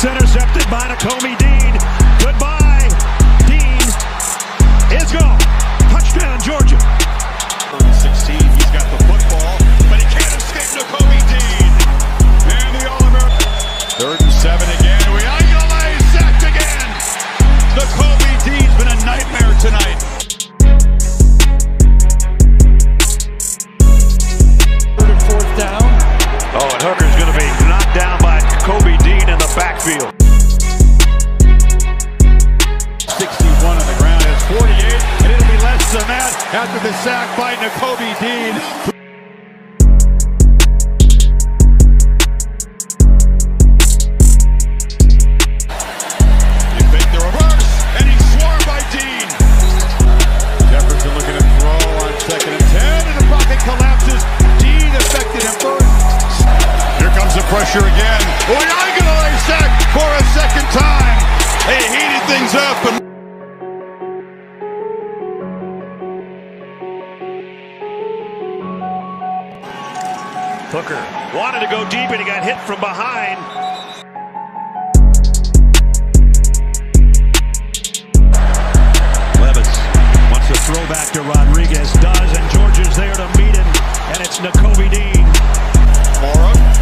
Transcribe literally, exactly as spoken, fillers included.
It's intercepted by Nakobe Dean. Goodbye. Dean is gone. Touchdown, Georgia. sixteen, he's got the football, but he can't escape Nakobe Dean. And the All-American. Third and seven again. Uyunglele sacked again. Nakobe Dean's been a nightmare tonight. Third and fourth down. Oh, and Hooker's going to be knocked down by Nakobe Dean in the backfield. sixty-one on the ground, has forty-eight, and it'll be less than that after the sack by Nakobe Dean. You fake the reverse, and he's swarmed by Dean. Jefferson looking to throw on second and ten, and the pocket collapses. Dean affected him first. Here comes the pressure again. Uyunglele sacked for a second time. They heated things up. And Hooker wanted to go deep and he got hit from behind. Levis wants to throw back to Rodriguez, does, and Georgia's there to meet him, and it's Nakobe Dean. Mora.